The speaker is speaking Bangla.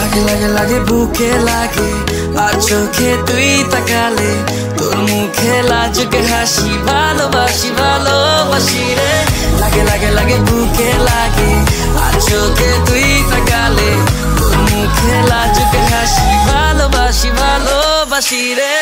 লাগে লাগে লাগে বুকে লাগে আর চোখে তুই তাকালে তোর মুখে লাজুকে হাসি ভালোবাসি ভালোবাসি রে লাগে লাগে লাগে বুকে লাগে আর চোখে তুই তাকালে তোর মুখে লাজুকে হাসি ভালোবাসি ভালোবাসি রে